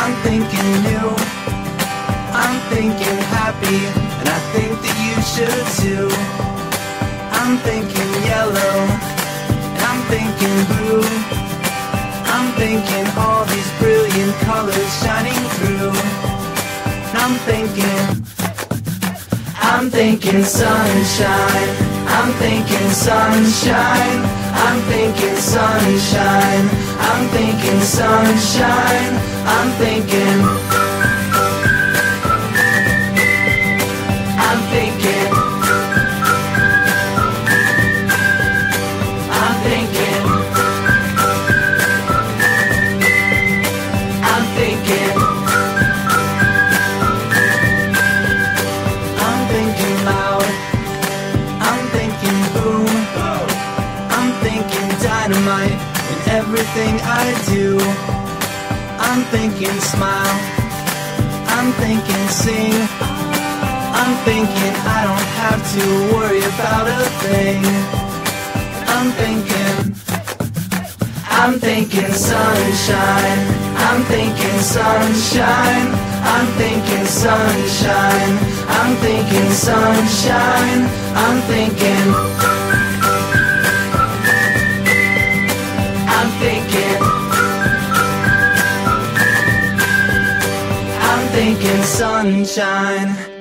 I'm thinking new, I'm thinking happy, and I think that you should too. I'm thinking yellow, and I'm thinking blue, I'm thinking all these brilliant colors shining through. And I'm thinking sunshine, I'm thinking sunshine, I'm thinking sunshine, I'm thinking sunshine, I'm thinking, I'm thinking, I'm thinking, I'm thinking, I'm thinking loud, I'm thinking boom, I'm thinking dynamite in everything I do. I'm thinking smile, I'm thinking sing, I'm thinking I don't have to worry about a thing. I'm thinking sunshine, I'm thinking sunshine, I'm thinking sunshine, I'm thinking sunshine, I'm thinking, I'm thinking, I'm thinking sunshine.